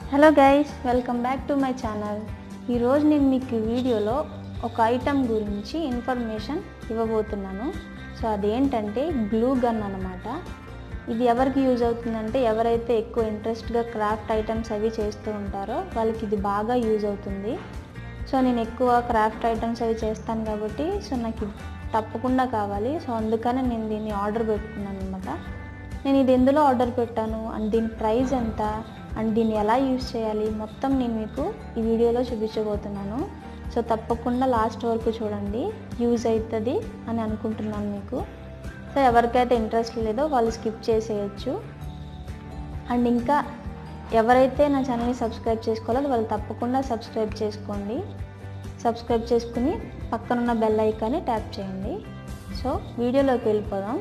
Hello guys, welcome back to my channel. ఈరోజు నేను మీకు వీడియోలో ఒక ఐటమ్ గురించి ఇన్ఫర్మేషన్ ఇవ్వబోతున్నాను. సో అదేంటంటే గ్లూ గన్ అన్నమాట. ఇది ఎవరికి యూజ్ అవుతుందంటే ఎవరైతే ఎక్కువ ఇంట్రెస్ట్గా క్రాఫ్ట్ ఐటమ్స్ అవి చేస్తూ ఉంటారో వాళ్ళకి ఇది బాగా యూజ్ అవుతుంది. సో నేను ఎక్కువ క్రాఫ్ట్ ఐటమ్స్ అవి చేస్తాను కాబట్టి సో నాకు తప్పకుండా కావాలి. సో అందుకని నేను దీన్ని ఆర్డర్ పెట్టుకున్నాను అనమాట. నేను ఇది ఎందులో ఆర్డర్ పెట్టాను అండ్ దీని ప్రైస్ ఎంత అండ్ దీన్ని ఎలా యూజ్ చేయాలి మొత్తం నేను మీకు ఈ వీడియోలో చూపించబోతున్నాను. సో తప్పకుండా లాస్ట్ వరకు చూడండి, యూజ్ అవుతుంది అని అనుకుంటున్నాను మీకు. సో ఎవరికైతే ఇంట్రెస్ట్ లేదో వాళ్ళు స్కిప్ చేసేయచ్చు. అండ్ ఇంకా ఎవరైతే నా ఛానల్ని సబ్స్క్రైబ్ చేసుకోవాలో వాళ్ళు తప్పకుండా సబ్స్క్రైబ్ చేసుకోండి. సబ్స్క్రైబ్ చేసుకుని పక్కనున్న బెల్ ఐకాన్ని ట్యాప్ చేయండి. సో వీడియోలోకి వెళ్ళిపోదాం.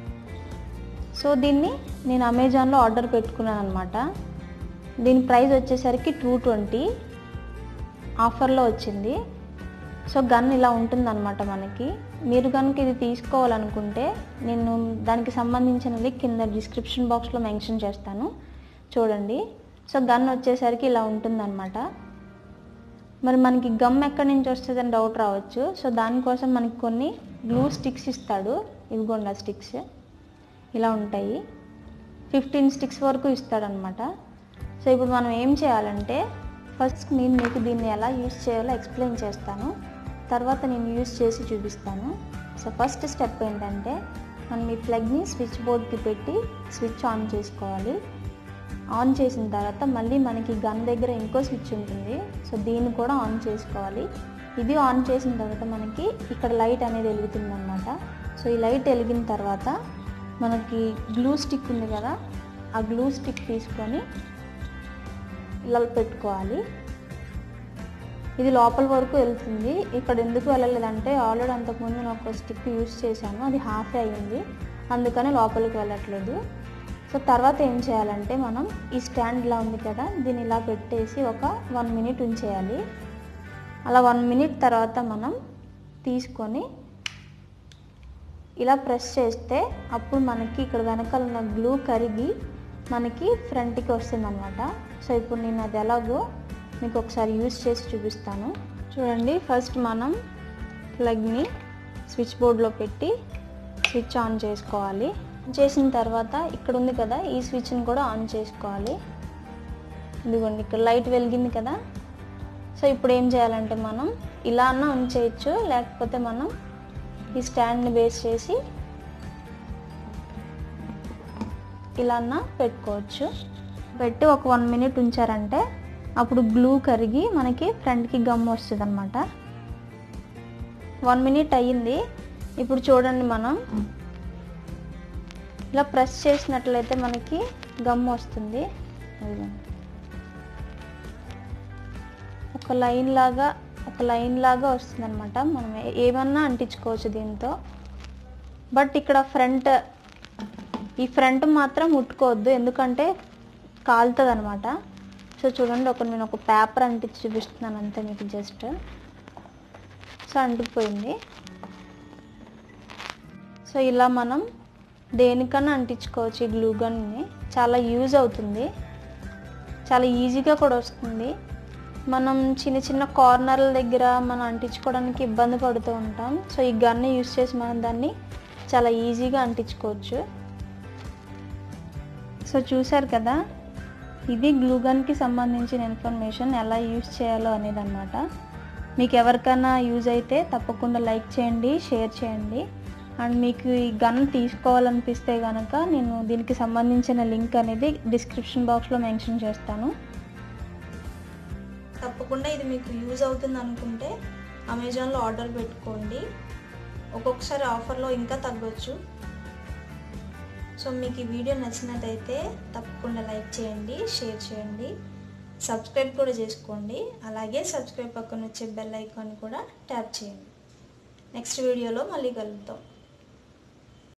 సో దీన్ని నేను అమెజాన్లో ఆర్డర్ పెట్టుకున్నాను అనమాట. దీని ప్రైస్ వచ్చేసరికి 220 ఆఫర్లో వచ్చింది. సో గన్ ఇలా ఉంటుందన్నమాట మనకి. మీరు కనుక ఇది తీసుకోవాలనుకుంటే నేను దానికి సంబంధించినది కింద డిస్క్రిప్షన్ బాక్స్లో మెన్షన్ చేస్తాను, చూడండి. సో గన్ వచ్చేసరికి ఇలా ఉంటుందన్నమాట. మరి మనకి గమ్ ఎక్కడి నుంచి వస్తుందని డౌట్ రావచ్చు. సో దానికోసం మనకి కొన్ని గ్లూ స్టిక్స్ ఇస్తాడు. ఇవిగోండి ఆ స్టిక్స్ ఇలా ఉంటాయి. 15 స్టిక్స్ వరకు ఇస్తాడనమాట. సో ఇప్పుడు మనం ఏం చేయాలంటే ఫస్ట్ నేను మీకు దీన్ని ఎలా యూజ్ చేయాలో ఎక్స్ప్లెయిన్ చేస్తాను, తర్వాత నేను యూజ్ చేసి చూపిస్తాను. సో ఫస్ట్ స్టెప్ ఏంటంటే మనం ఈ ప్లగ్ని స్విచ్ బోర్డ్కి పెట్టి స్విచ్ ఆన్ చేసుకోవాలి. ఆన్ చేసిన తర్వాత మళ్ళీ మనకి గన్ దగ్గర ఇంకో స్విచ్ ఉంటుంది. సో దీన్ని కూడా ఆన్ చేసుకోవాలి. ఇది ఆన్ చేసిన తర్వాత మనకి ఇక్కడ లైట్ అనేది వెలుగుతుంది అన్నమాట. సో ఈ లైట్ వెలిగిన తర్వాత మనకి గ్లూ స్టిక్ ఉంది కదా, ఆ గ్లూ స్టిక్ తీసుకొని ఇలా పెట్టుకోవాలి. ఇది లోపల వరకు వెళ్తుంది. ఇక్కడ ఎందుకు వెళ్ళలేదంటే ఆల్రెడీ అంతకుముందు నేను ఒక స్టిక్ యూజ్ చేశాను, అది హాఫ్ అయ్యింది, అందుకని లోపలికి వెళ్ళట్లేదు. సో తర్వాత ఏం చేయాలంటే మనం ఈ స్టాండ్ ఇలా ఉంది కదా, దీన్ని ఇలా పెట్టేసి ఒక 1 మినిట్ ఉంచేయాలి. అలా 1 మినిట్ తర్వాత మనం తీసుకొని ఇలా ప్రెస్ చేస్తే అప్పుడు మనకి ఇక్కడ వెనకాల ఉన్న గ్లూ కరిగి మనకి ఫ్రంట్కి వస్తుంది అన్నమాట. సో ఇప్పుడు నేను అది ఎలాగో మీకు ఒకసారి యూజ్ చేసి చూపిస్తాను, చూడండి. ఫస్ట్ మనం ప్లగ్ని స్విచ్ బోర్డ్లో పెట్టి స్విచ్ ఆన్ చేసుకోవాలి. చేసిన తర్వాత ఇక్కడ ఉంది కదా, ఈ స్విచ్ని కూడా ఆన్ చేసుకోవాలి. ఇదిగోండి ఇక్కడ లైట్ వెలిగింది కదా. సో ఇప్పుడు ఏం చేయాలంటే మనం ఇలా అన్నా ఉంచేయచ్చు, లేకపోతే మనం ఈ స్టాండ్ని బేస్ చేసి ఇలా అన్నా పెట్టుకోవచ్చు. పెట్టి ఒక 1 మినిట్ ఉంచారంటే అప్పుడు గ్లూ కరిగి మనకి ఫ్రంట్కి గమ్ వస్తుంది అనమాట. 1 మినిట్ అయ్యింది. ఇప్పుడు చూడండి, మనం ఇలా ప్రెస్ చేసినట్లయితే మనకి గమ్ వస్తుంది. ఒక లైన్ లాగా వస్తుంది అనమాట. మనం ఏమన్నా అంటించుకోవచ్చు దీంతో. బట్ ఇక్కడ ఈ ఫ్రంట్ మాత్రం ముట్టుకోవద్దు, ఎందుకంటే కాలుతుంది అనమాట. సో చూడండి, నేను ఒక పేపర్ అంటించి చూపిస్తున్నాను అంతే మీకు జస్ట్. సో అంటిపోయింది. సో ఇలా మనం దేనికన్నా అంటించుకోవచ్చు ఈ గ్లూ గన్ని. చాలా యూజ్ అవుతుంది, చాలా ఈజీగా కూడా వస్తుంది. మనం చిన్న కార్నర్ల దగ్గర మనం అంటించుకోవడానికి ఇబ్బంది పడుతూ ఉంటాం. సో ఈ గన్ని యూజ్ చేసి మనం దాన్ని చాలా ఈజీగా అంటించుకోవచ్చు. సో చూసారు కదా, ఇది గ్లూ గన్కి సంబంధించిన ఇన్ఫర్మేషన్, ఎలా యూజ్ చేయాలో అనేది అన్నమాట. మీకు ఎవరికైనా యూజ్ అయితే తప్పకుండా లైక్ చేయండి, షేర్ చేయండి. అండ్ మీకు ఈ గన్ తీసుకోవాలనిపిస్తే కనుక నేను దీనికి సంబంధించిన లింక్ అనేది డిస్క్రిప్షన్ బాక్స్లో మెన్షన్ చేస్తాను. తప్పకుండా ఇది మీకు యూజ్ అవుతుంది అనుకుంటే అమెజాన్లో ఆర్డర్ పెట్టుకోండి. ఒక్కొక్కసారి ఆఫర్లో ఇంకా తగ్గొచ్చు. సో మీకు ఈ వీడియో నచ్చినట్టయితే తప్పకుండా లైక్ చేయండి, షేర్ చేయండి, సబ్స్క్రైబ్ కూడా చేసుకోండి. అలాగే సబ్స్క్రైబ్ పక్కన వచ్చే బెల్ ఐకాన్ కూడా ట్యాప్ చేయండి. నెక్స్ట్ వీడియోలో మళ్ళీ కలుద్దాం.